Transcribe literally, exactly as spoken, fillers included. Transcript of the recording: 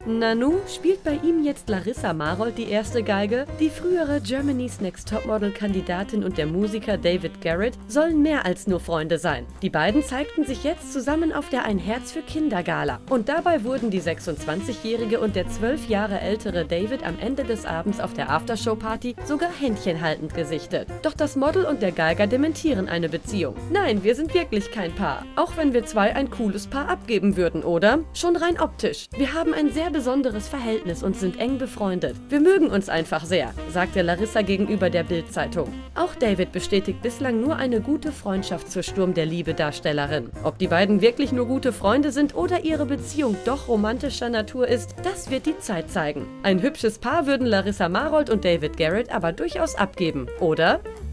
Nanu, spielt bei ihm jetzt Larissa Marold die erste Geige? Die frühere Germany's Next Topmodel-Kandidatin und der Musiker David Garrett sollen mehr als nur Freunde sein. Die beiden zeigten sich jetzt zusammen auf der Ein Herz für Kinder-Gala. Und dabei wurden die sechsundzwanzigjährige und der zwölf Jahre ältere David am Ende des Abends auf der Aftershow-Party sogar händchenhaltend gesichtet. Doch das Model und der Geiger dementieren eine Beziehung. Nein, wir sind wirklich kein Paar. Auch wenn wir zwei ein cooles Paar abgeben würden, oder? Schon rein optisch. Wir haben ein sehr besonderes Verhältnis und sind eng befreundet. Wir mögen uns einfach sehr, sagte Larissa gegenüber der Bild-Zeitung. Auch David bestätigt bislang nur eine gute Freundschaft zur Sturm der Liebe-Darstellerin. Ob die beiden wirklich nur gute Freunde sind oder ihre Beziehung doch romantischer Natur ist, das wird die Zeit zeigen. Ein hübsches Paar würden Larissa Marold und David Garrett aber durchaus abgeben, oder?